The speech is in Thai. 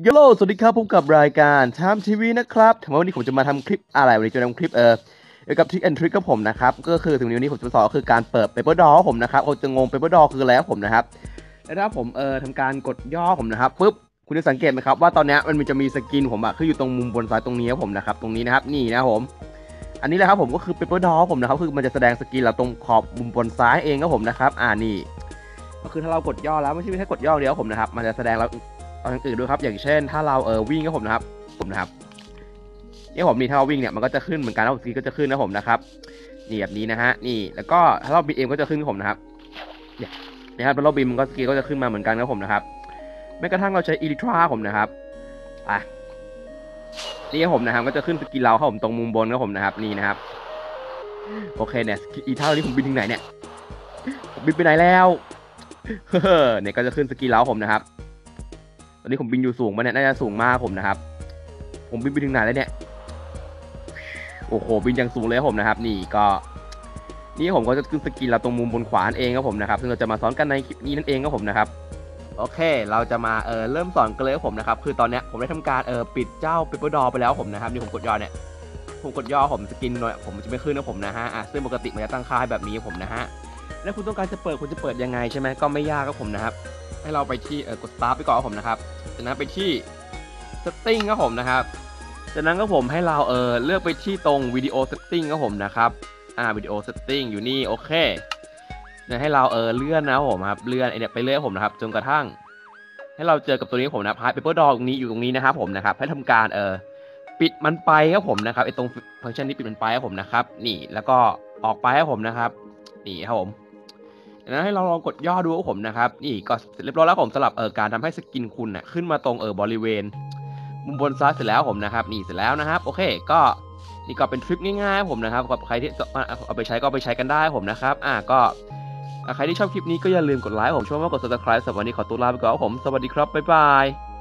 โยโลสวัสดีครับพบกับรายการไทม์ทีวีนะครับถึงวันนี้ผมจะมาทำคลิปอะไรวันนี้จะทำคลิปเกี่ยวกับทริคแอนทริคกับผมนะครับก็คือถึงวันนี้ผมจะสอนก็คือการเปิด Paper Doll ผมนะครับเขาจะงง Paper Doll คืออะไรผมนะครับแล้วถ้าผมทำการกดย่อผมนะครับปุ๊บคุณจะสังเกตไหมครับว่าตอนนี้มันจะมีสกินผมคืออยู่ตรงมุมบนซ้ายตรงนี้ผมนะครับตรงนี้นะครับนี่นะผมอันนี้แหละครับผมก็คือ Paper Doll ผมนะครับคือมันจะแสดงสกินเราตรงขอบมุมบนซ้ายเองครับผมนะครับนี่ก็คือถ้าเรากดย่อแล้วไม่ใช่แค่กดย่อเดียวผมนะครับมันจะแสดงเราตอนอื่นด้วยครับอย่างเช่นถ้าเราวิ่งก็ผมนะครับนี่ผมนี่ถ้าเราวิ่งเนี่ยมันก็จะขึ้นเหมือนกันแล้วสกีก็จะขึ้นนะผมนะครับนี่แบบนี้นะฮะนี่แล้วก็ถ้าเราบินเองก็จะขึ้นผมนะครับเนี่ยนะครับแล้วเราบินมันก็สกีก็จะขึ้นมาเหมือนกันนะผมนะครับแม้กระทั่งเราใช้อีลิทราผมนะครับนี่ผมนะครับก็จะขึ้นสกีเราครับผมตรงมุมบนครับผมนะครับนี่นะครับโอเคเนี่ยอีท่านี้ผมบินถึงไหนเนี่ยผมบินไปไหนแล้วเนี่ยก็จะขึ้นสกีเราผมนะครับตอนนี้ผมบินอยู่สูงมาเนี่ยน่าจะสูงมากผมนะครับผมบินไปถึงไหนแล้วเนี่ยโอ้โหบินอย่างสูงเลยผมนะครับนี่ผมก็จะขึ้นสกินเราตรงมุมบนขวาเองครับผมนะครับซึ่งเราจะมาสอนกันในคลิปนี้นั่นเองครับผมนะครับโอเคเราจะมาเริ่มสอนกันเลยครับผมนะครับคือตอนนี้ผมได้ทำการปิดเจ้า Paper Doll ไปแล้วผมนะครับนี่ผมกดย่อเนี่ยผมกดย่อผมสกินหน่อยผมจะไม่ขึ้นนะผมนะฮะซึ่งปกติมันจะตั้งค่าให้แบบนี้ผมนะฮะแล้วคุณต้องการจะเปิดคุณจะเปิดยังไงใช่ไหมก็ไม่ยากครับผมนะครับให้เราไปที่กด Start ไปก่อนครับผมนะครับจากนั้นไปที่ Setting ครับผมนะครับจากนั้นก็ผมให้เราเลือกไปที่ตรง Video Setting ครับผมนะครับVideo Setting อยู่นี่โอเคเนี่ยให้เราเลื่อนนะผมครับเลื่อนเนี่ยไปเรื่อยผมนะครับจนกระทั่งให้เราเจอกับตัวนี้ผมนะครับ Paper Doll ตรงนี้อยู่ตรงนี้นะครับผมนะครับให้ทำการปิดมันไปครับผมนะครับตรงฟังก์ชันนี้ปิดมันไปครับผมนะครับนี่แล้วก็ออกไปครับผมนะครับนี่ครับผมจากนั้นให้เราลองกดย่อดูครับผมนะครับนี่ก็เสร็จเรียบร้อยแล้วผมสำหรับการทำให้สกินคุณขึ้นมาตรงบริเวณมุมบนซ้ายเสร็จแล้วผมนะครับนี่เสร็จแล้วนะครับโอเคก็นี่ก็เป็นทริคง่ายๆผมนะครับกับใครที่เอาไปใช้ก็ไปใช้กันได้ผมนะครับก็ใครที่ชอบคลิปนี้ก็อย่าลืมกดไลค์ผมช่วยมากกด subscribe สำหรับวันนี้ขอตัวลาไปก่อนผมสวัสดีครับบ๊ายบาย